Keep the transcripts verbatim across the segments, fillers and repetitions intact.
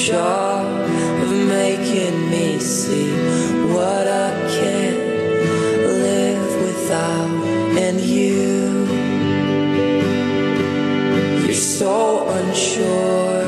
job of making me see what I can't live without. And you, you're so unsure.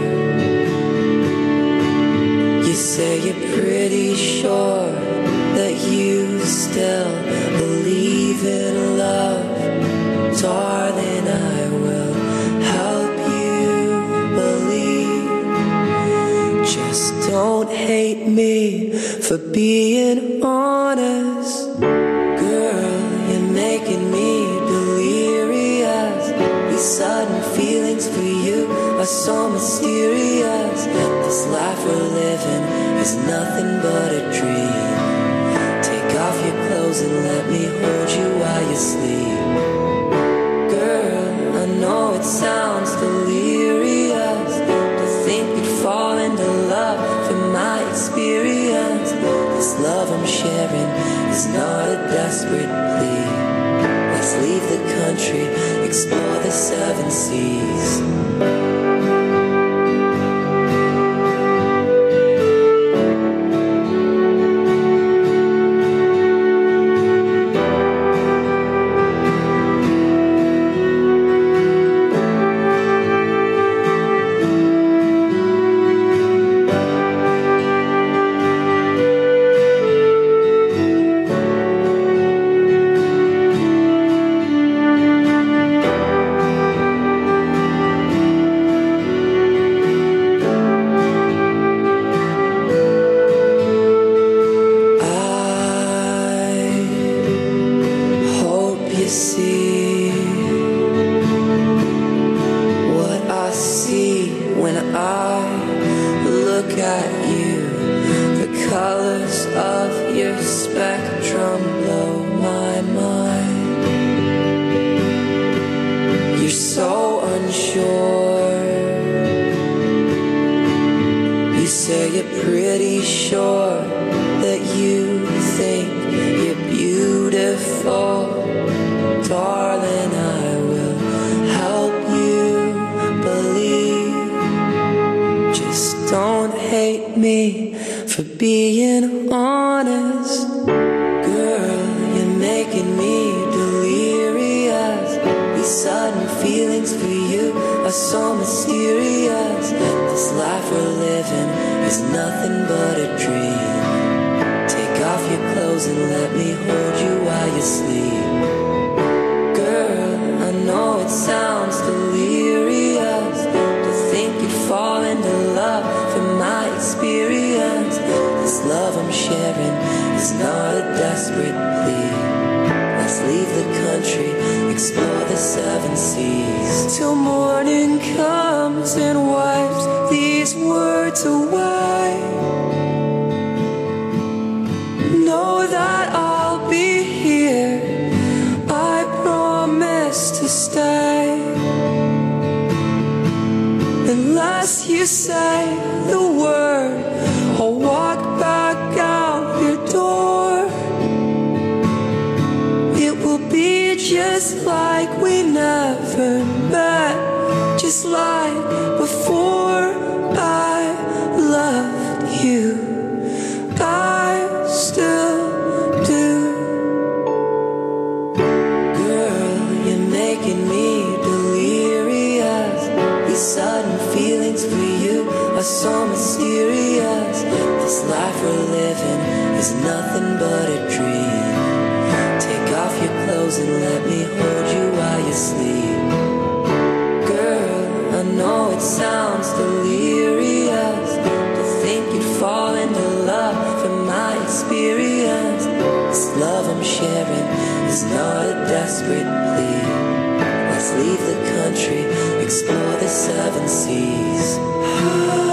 You say you're pretty sure that you still believe in love. Darling, I will help you believe. Just don't hate me for being honest. Girl, you're making me delirious. These sudden feelings for you are so mysterious. This life we're living is nothing but a dream. Take off your clothes and let me hold you while you sleep. Girl, I know it sounds delirious to think you'd fall into love from my experience. This love I'm sharing is not a desperate plea. Let's leave the country, explore the seven seas. See what I see when I look at you. The colors of your spectrum blow my mind. You're so unsure. You say you're pretty sure that you think you're beautiful. Darling, I will help you believe. Just don't hate me for being honest. Girl, you're making me delirious. These sudden feelings for you are so mysterious. This life we're living is nothing but a dream. Take off your clothes and let me hold you while you sleep. It sounds delirious to think you'd fall into love from my experience. This love I'm sharing is not a desperate plea. Let's leave the country, explore the seven seas. Till morning comes and wipes these words away. Know that I'll be here, I promise to stay. Unless you say the word, I'll walk back out your door. It will be just like we never met, just like before I loved you. I still do. Girl, you're making me delirious. These sudden feelings for you are so mysterious. This life we're living is nothing but a dream. Take off your clothes and let me hold you while you sleep. Girl, I know it sounds delirious to think you'd fall into love from my experience. This love I'm sharing is not a desperate plea. Let's leave the country, explore the seven seas.